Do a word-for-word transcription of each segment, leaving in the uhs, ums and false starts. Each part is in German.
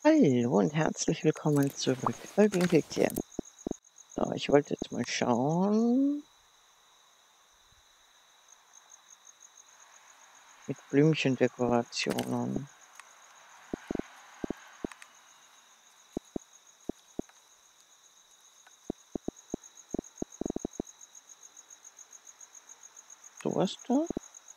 Hallo und herzlich willkommen zurück bei Winkeltier. So, ich wollte jetzt mal schauen mit Blümchendekorationen. Sowas da?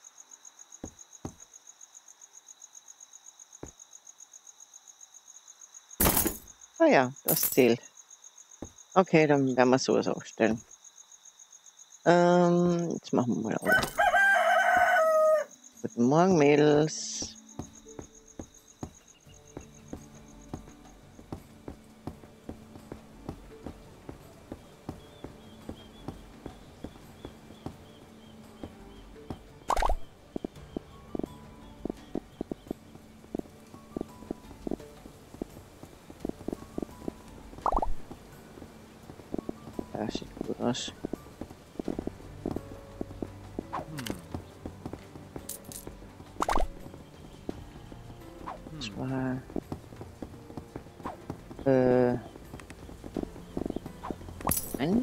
Ah ja, das zählt. Okay, dann werden wir sowas aufstellen. Ähm, jetzt machen wir mal auf. Guten Morgen, Mädels. Ja, sieht gut aus. Zwei. Äh. Ein.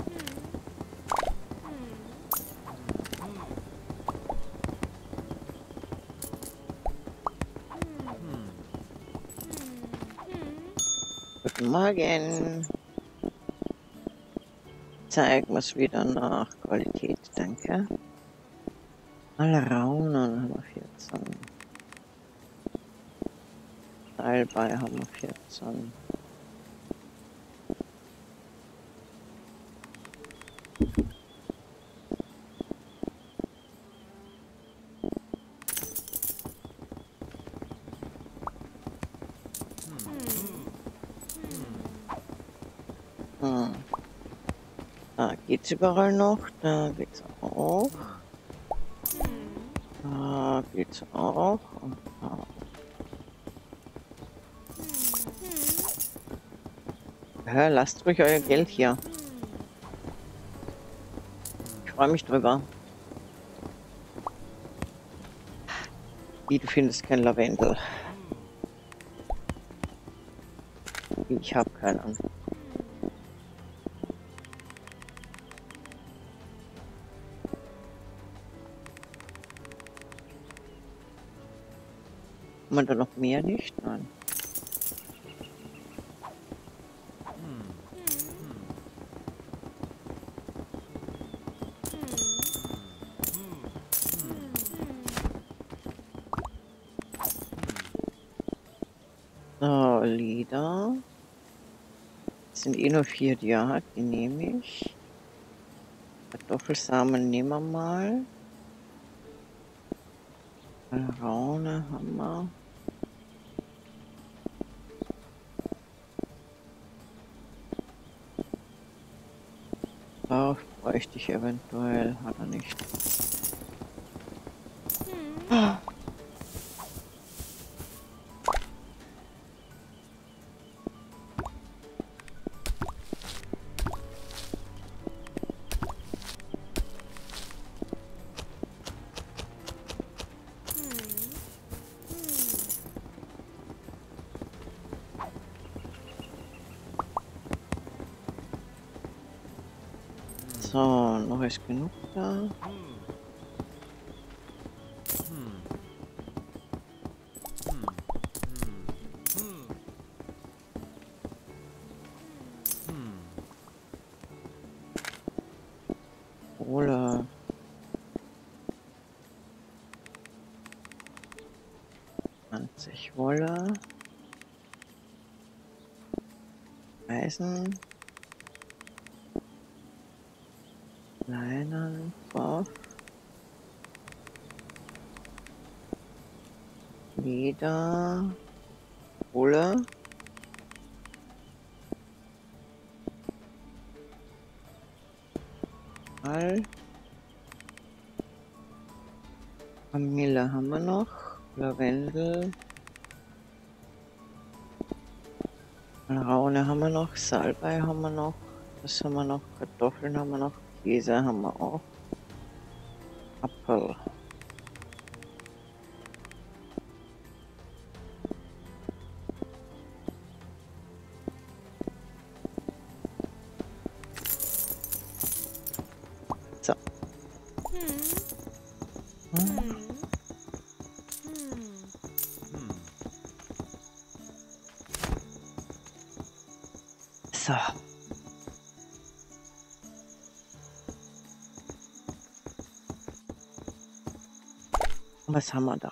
Guten Morgen. Zeigen wir es wieder nach Qualität, danke. Alle Raunen haben wir vierzehn. Salbei haben wir vierzehn. Hm. Da geht's überall noch, da geht's auch. Da geht's auch. Und da. Ja, lasst ruhig euer Geld hier. Ich freue mich drüber. Wie, du findest kein Lavendel. Ich habe keinen. Haben wir da noch mehr nicht? Nein. So, Lieder. Das sind eh nur vier, die er hat. Die nehme ich. Kartoffelsamen nehmen wir mal. Raune haben wir. Darauf bräuchte ich eventuell. Hat er nicht. Ah. So, noch ist genug da. Kohle. zwanzig Wolle. Eisen. Leinen. Stoff. Leder. Kohle. All. Kamille haben wir noch. Lavendel. Raune haben wir noch. Salbei haben wir noch. Was haben wir noch? Kartoffeln haben wir noch. Käse haben wir auch. Apfel. So. Was haben wir da?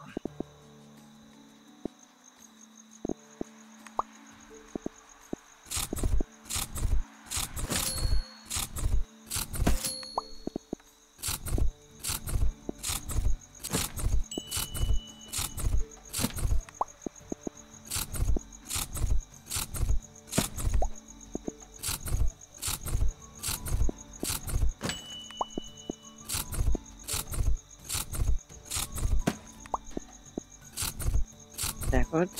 Sehr gut.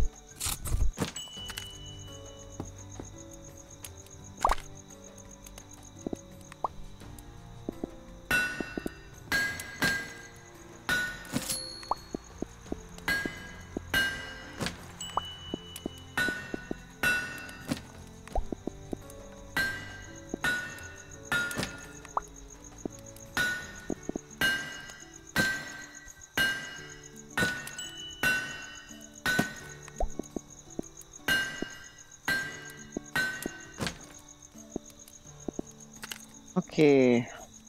Okay.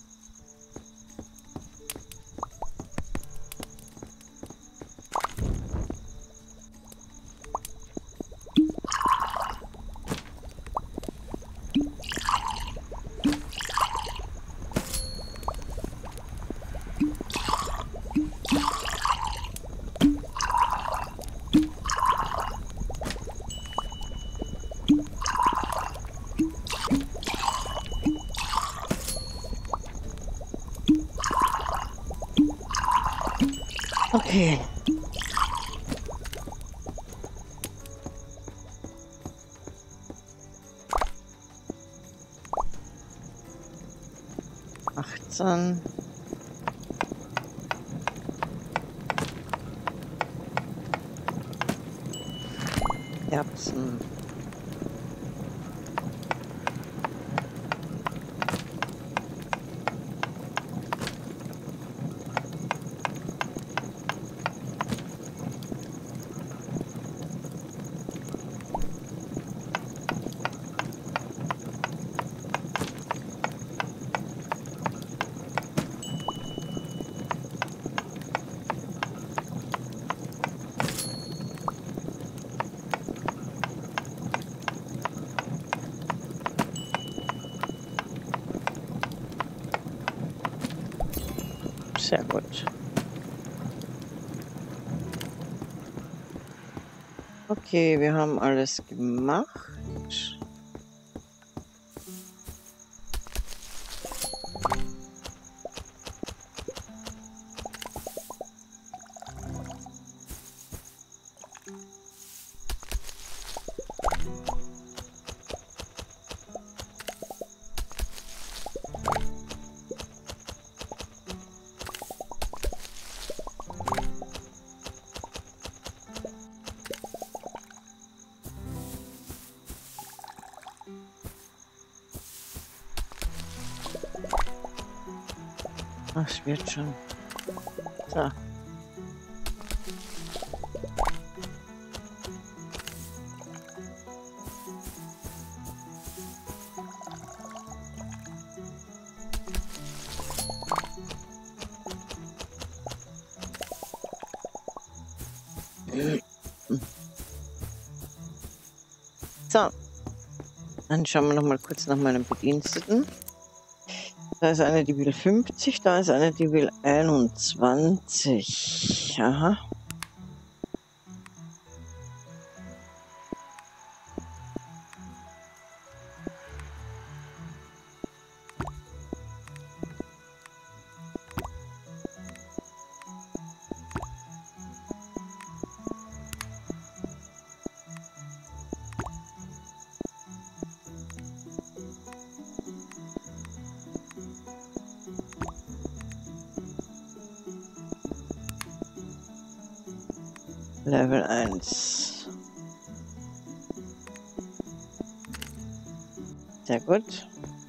Okay. achtzehn. Erbsen. Sehr gut. Okay, wir haben alles gemacht. Ach, es wird schon. So. So, dann schauen wir noch mal kurz nach meinen Bediensteten. Da ist eine, die will fünfzig, da ist eine, die will einundzwanzig. Aha. Level eins. Sehr gut.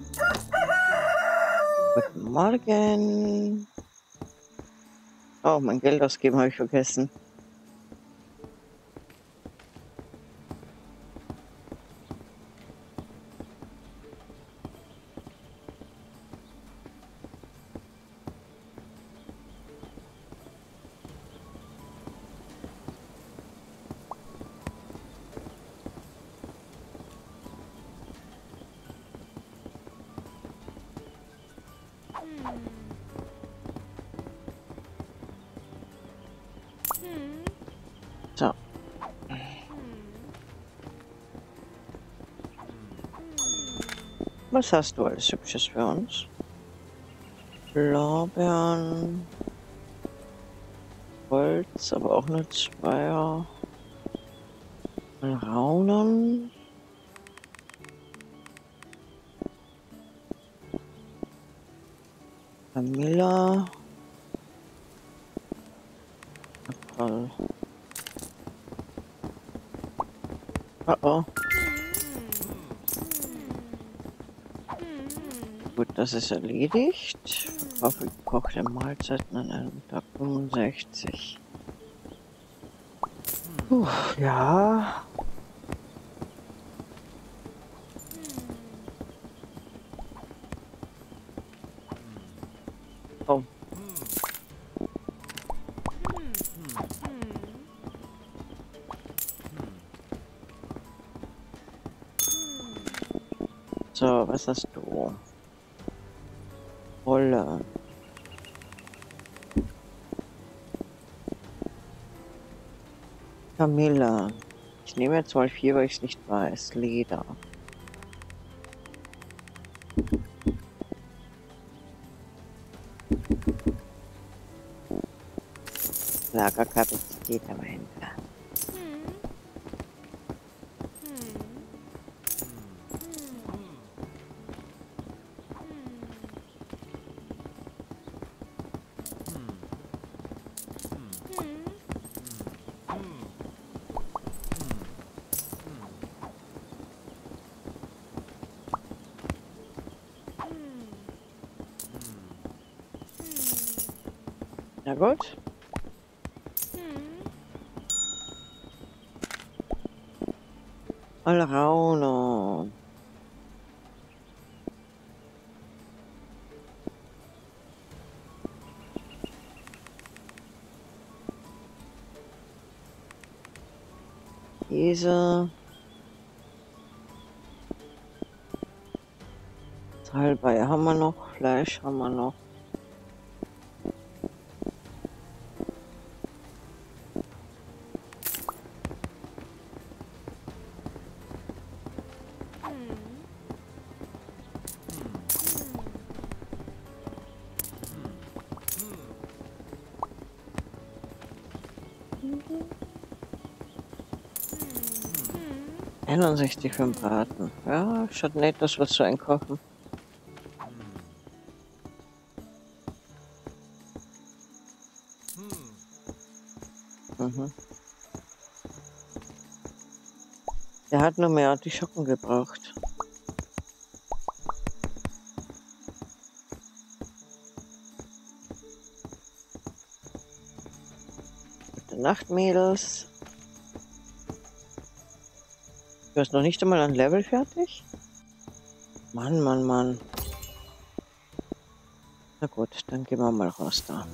Guten Morgen. Oh, mein Geld ausgeben habe ich vergessen. Was hast du alles Hübsches für uns? Blaubeeren, Holz, aber auch nur Zweier. Raunen. Camilla. April. Oh oh. Gut, das ist erledigt. Verkaufe gekochte Mahlzeiten an einem Tag fünfundsechzig. Puh, ja. Oh. So, was hast du? Wolle. Camilla. Ich nehme jetzt mal vier, weil ich es nicht weiß. Leder. Lagerkapazität am Händler. Na gut. Alrauno. Käse. Salbei haben wir noch. Fleisch haben wir noch. einundsechzig für den Braten. Ja, schaut nett aus, was zu einkaufen. Mhm. Der hat nur mehr Artischocken gebraucht. Gute Nacht, Mädels. Du hast noch nicht einmal ein Level fertig? Mann, Mann, Mann. Na gut, dann gehen wir mal raus da.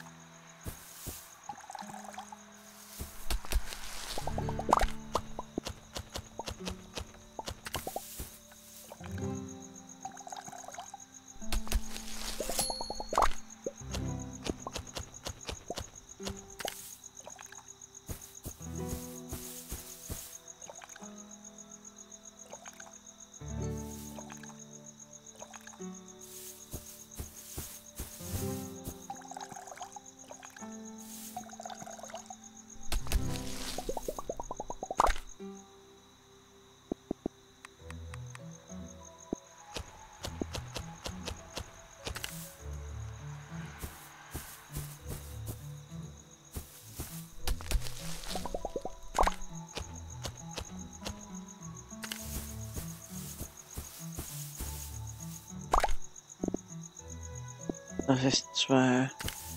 Das ist zwei.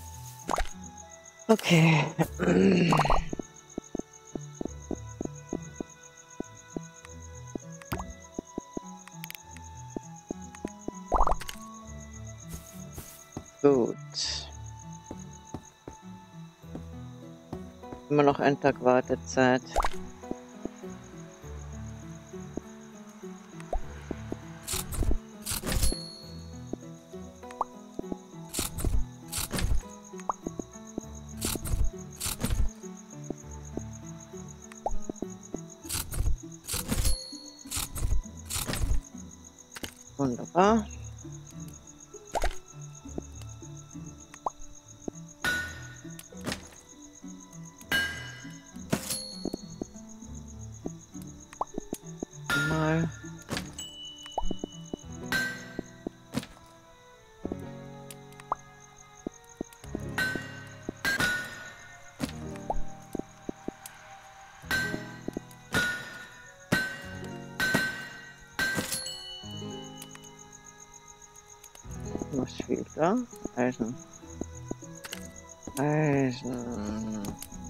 Okay. Gut. Immer noch ein Tag Wartezeit. Wunderbar. Mal. Was fehlt da? Eisen. Eisen.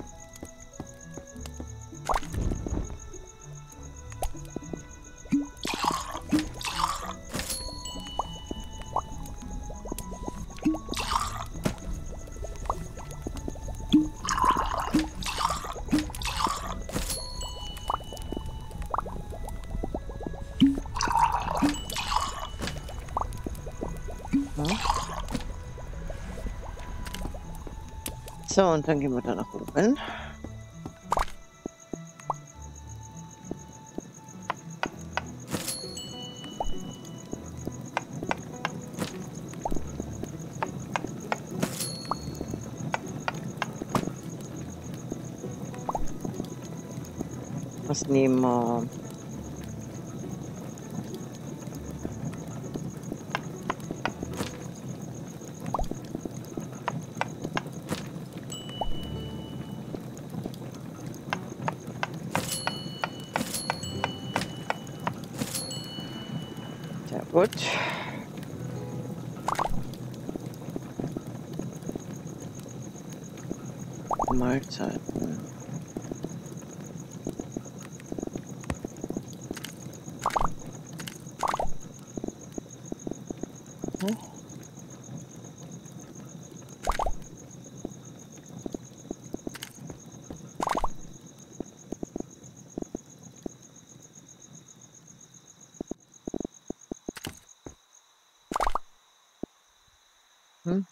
So, und dann gehen wir da nach oben. Was nehmen wir? Sehr gut. Mahlzeiten. Hm. Hm.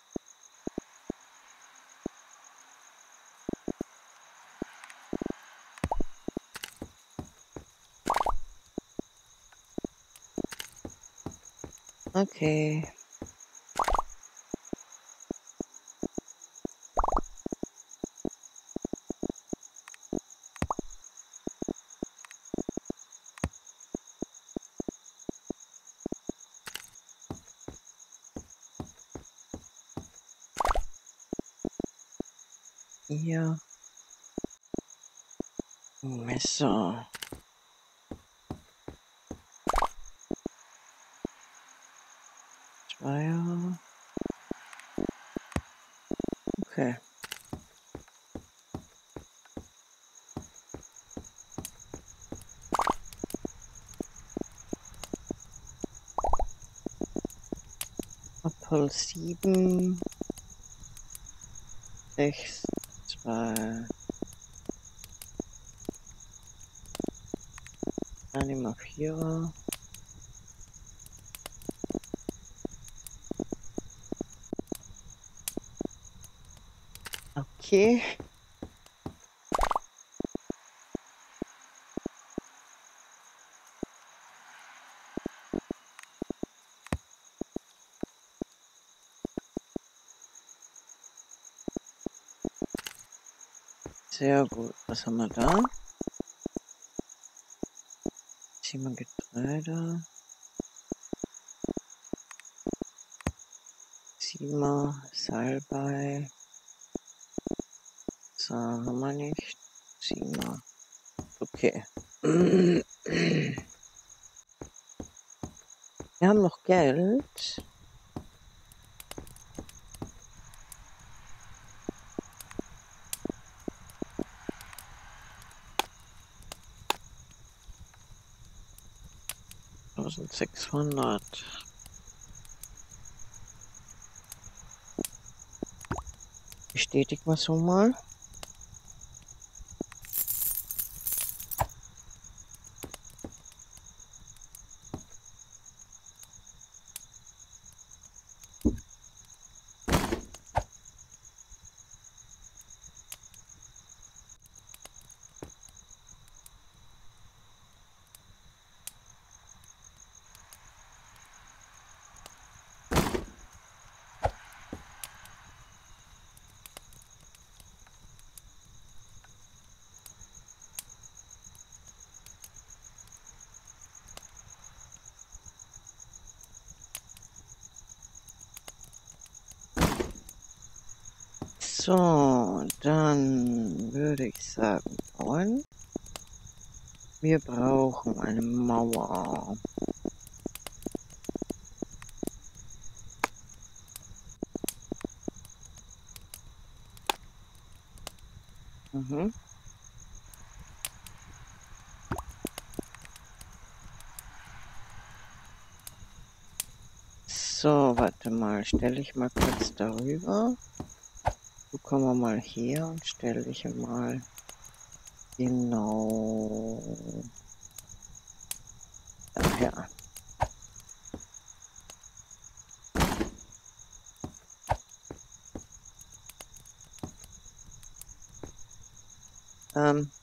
Okay. Hier. Messer. Zweier. Okay. Apfel sieben. Sechs. Zwei. Dann nehmen wir Vierer. Okay. Sehr gut. Was haben wir da? Ziehen wir Getreide. Ziehen wir Salbei. So, haben wir nicht. Ziehen wir. Okay. Wir haben noch Geld. eintausendsechshundert. Bestätigen wir so mal. So, dann würde ich sagen, bauen. Wir brauchen eine Mauer. Mhm. So, warte mal, stelle ich mal kurz darüber. So, kommen wir mal her und stelle ich mal genau daher. Ähm,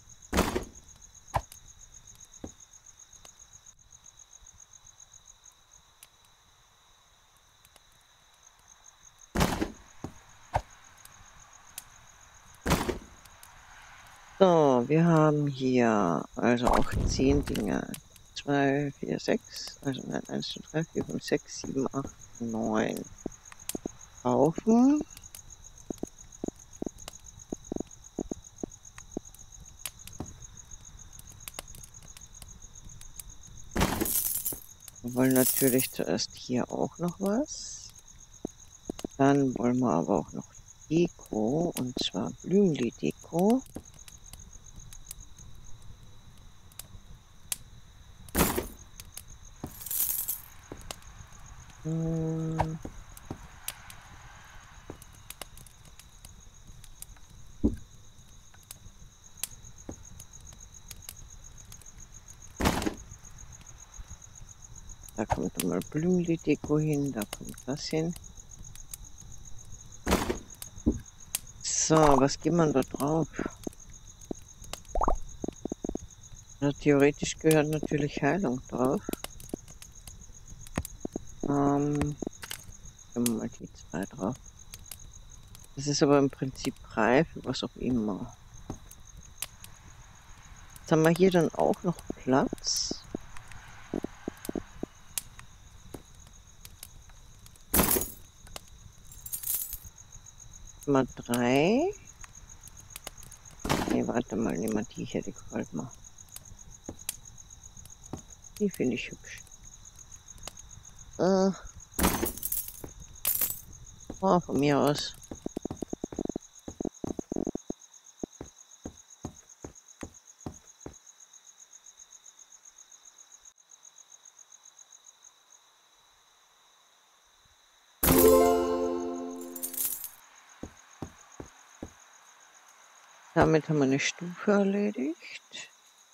so, wir haben hier also auch zehn Dinge. zwei, vier, sechs, also nein, eins, zwei, drei, vier, fünf, sechs, sieben, acht, neun. Kaufen. Wir wollen natürlich zuerst hier auch noch was. Dann wollen wir aber auch noch Deko, und zwar Blümli-Deko. Hm. Da kommt mal Blümli-Deko hin, da kommt das hin. So, was gibt man da drauf? Na, theoretisch gehört natürlich Heilung drauf. Ähm, geben wir mal die zwei drauf. Das ist aber im Prinzip reif, was auch immer. Jetzt haben wir hier dann auch noch Platz. Mal drei. Ne, warte mal, nehmen wir die hier, die gefällt mir. Die finde ich hübsch. Äh. Oh, von mir aus. Damit haben wir eine Stufe erledigt.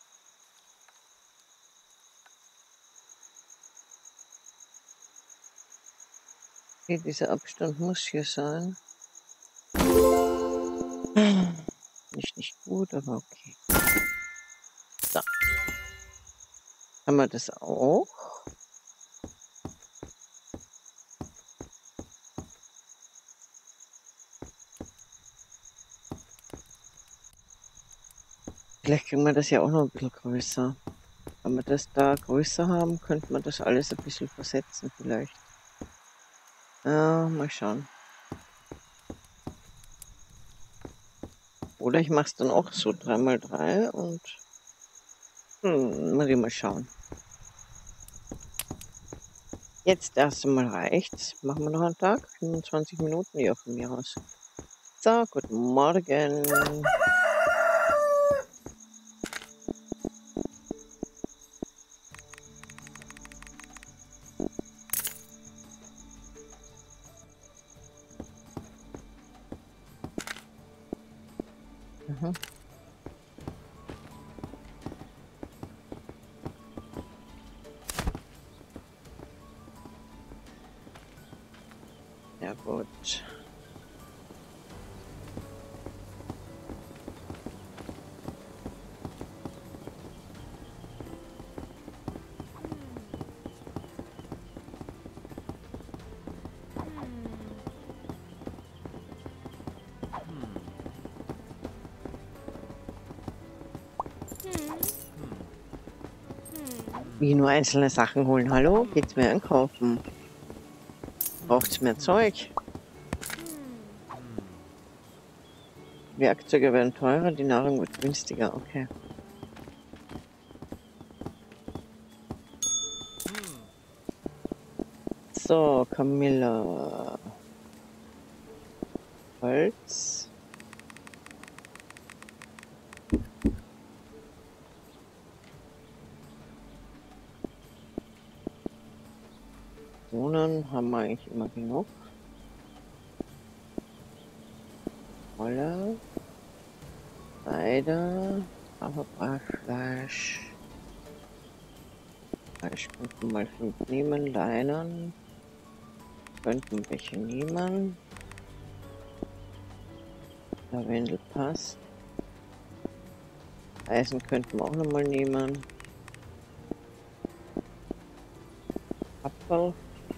Okay, dieser Abstand muss hier sein. Nicht nicht gut, aber okay. So. Haben wir das auch? Vielleicht kriegen wir das ja auch noch ein bisschen größer. Wenn wir das da größer haben, könnte man das alles ein bisschen versetzen vielleicht. Ja, mal schauen. Oder ich mache es dann auch so drei mal drei und hm, mal mal schauen. Jetzt erst einmal reicht's. Machen wir noch einen Tag? fünfundzwanzig Minuten? Ja, von mir aus. So, guten Morgen. Mhm. Ja gut. Wie nur einzelne Sachen holen. Hallo? Geht's mir einkaufen? Braucht's mehr Zeug? Werkzeuge werden teurer, die Nahrung wird günstiger. Okay. So, Camilla. Holz. Wohnen haben wir eigentlich immer genug. Wolle. Seide. Aber Fleisch. Fleisch könnten mal fünf nehmen. Leinen. Könnten welche nehmen. Lavendel passt. Eisen könnten wir auch noch mal nehmen. Apfel.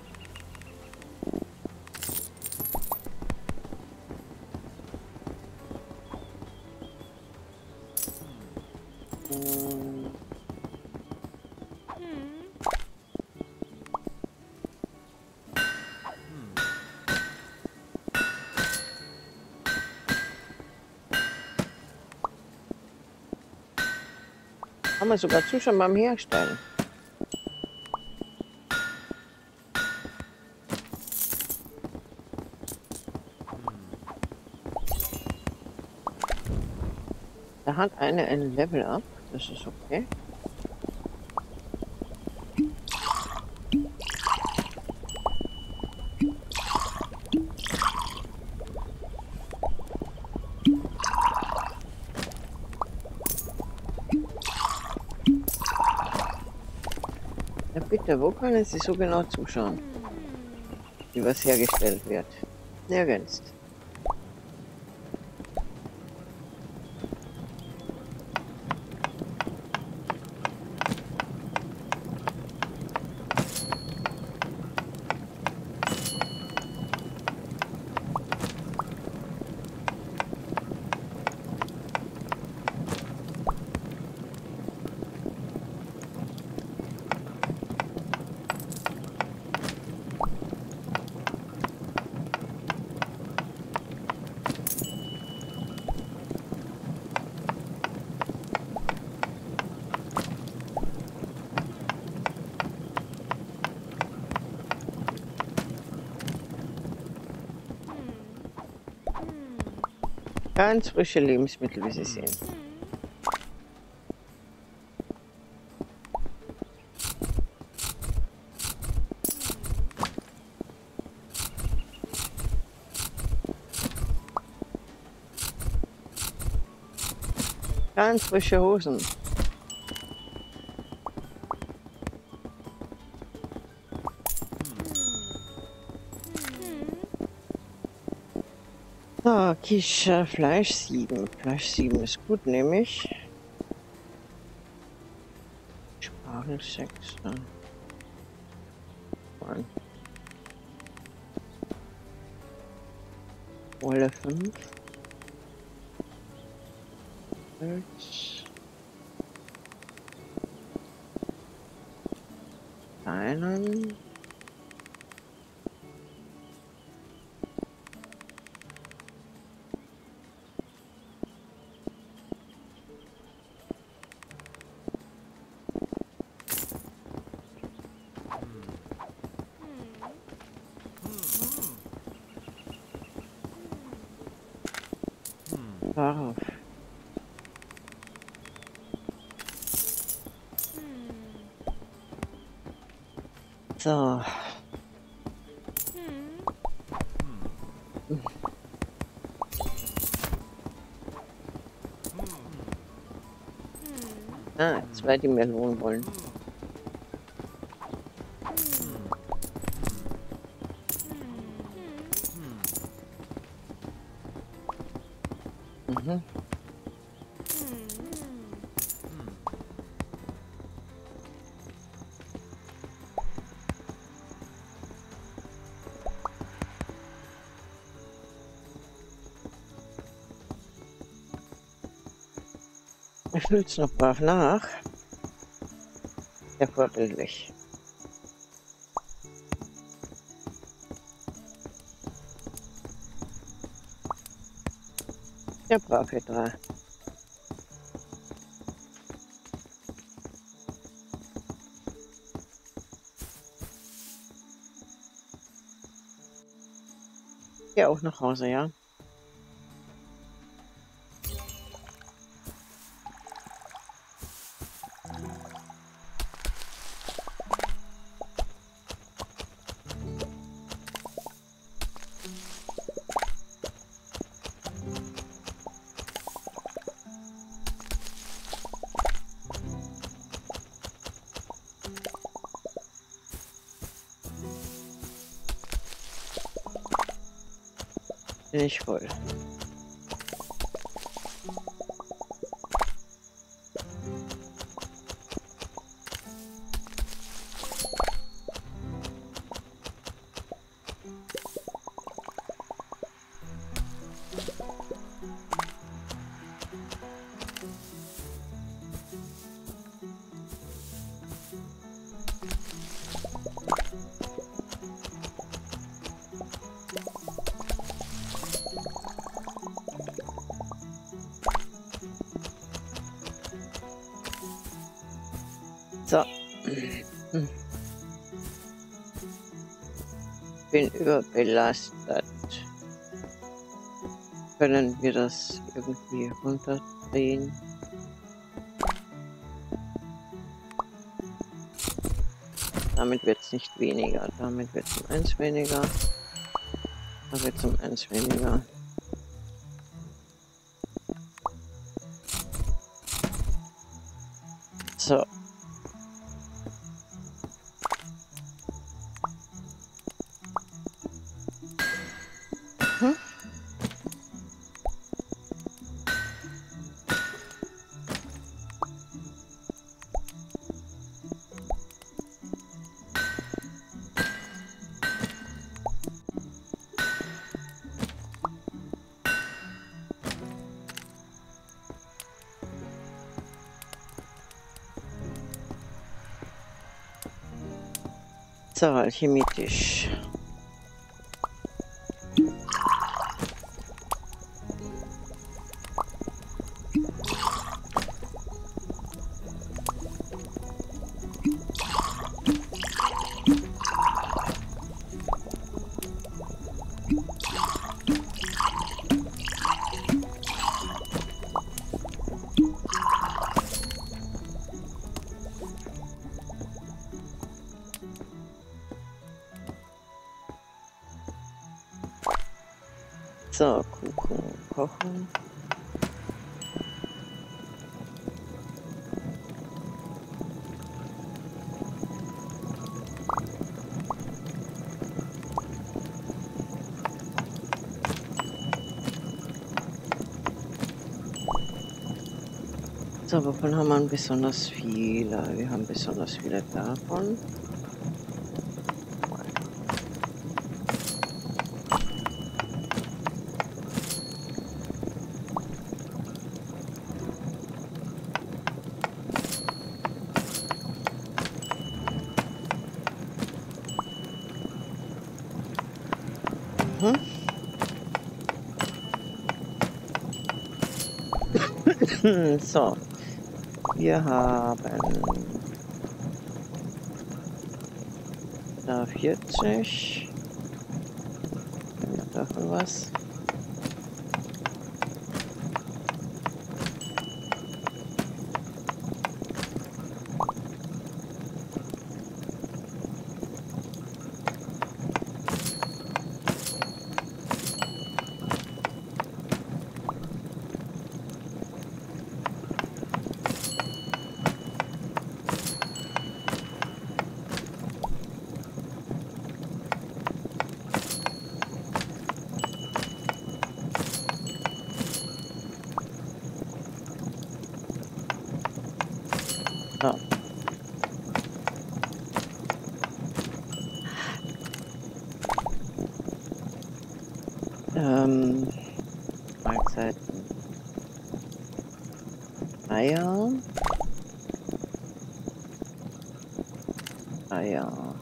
Hm. Haben wir sogar Zuschauer beim Herstellen. Da hat eine ein Level Up, das ist okay. Ja bitte, wo können Sie so genau zuschauen, wie was hergestellt wird? Nirgends. Ganz frische Lebensmittel, wie Sie sehen. Ganz frische Hosen. So, Kischer, Fleisch sieben. Fleisch sieben ist gut, nehme ich. Spargel sechs. Ja. Wolle fünf. Holz. Einen. Darauf. So. Ah, zwei, die Melonen wollen. Mhm. Ich fülle es noch brav nach. Sehr vorbildlich. Ja, brav, ihr drei. Geh auch nach Hause, ja? Bin ich voll. So. Bin überbelastet. Können wir das irgendwie runterdrehen? Damit wird es nicht weniger. Damit wird es um eins weniger. Da wird es um eins weniger. So. Hm? So, Alchemietisch. So, Kuchen kochen. So, wovon haben wir besonders viele? Wir haben besonders viele davon. Mhm. So, wir haben da vierzig. Ja, davon was. So. Ähm, Mahlzeiten. Eier. Eier.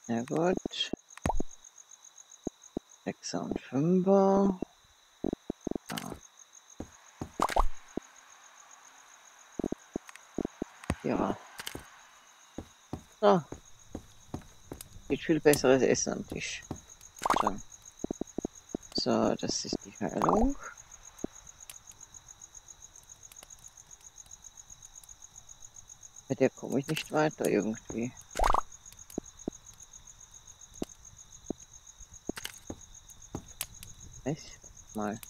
Na gut. Sechser und Fünfer. Ja. Ja. So. Gibt viel besseres Essen am Tisch. So. So, das ist die Heilung. Mit der komme ich nicht weiter irgendwie. Echt? Mal.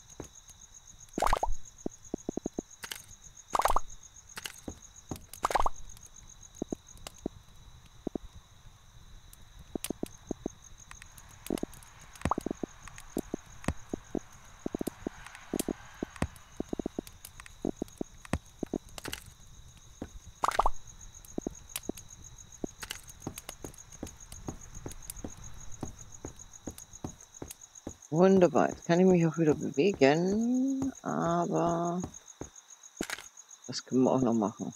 Wunderbar. Jetzt kann ich mich auch wieder bewegen, aber das können wir auch noch machen.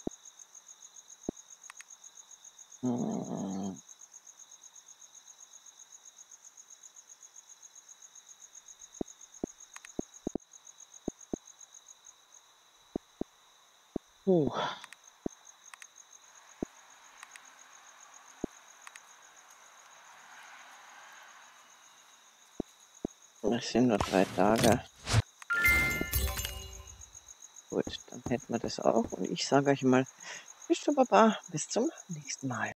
Hm. Puh. Das sind nur drei Tage. Gut, dann hätten wir das auch. Und ich sage euch mal, tschüss, Baba, bis zum nächsten Mal.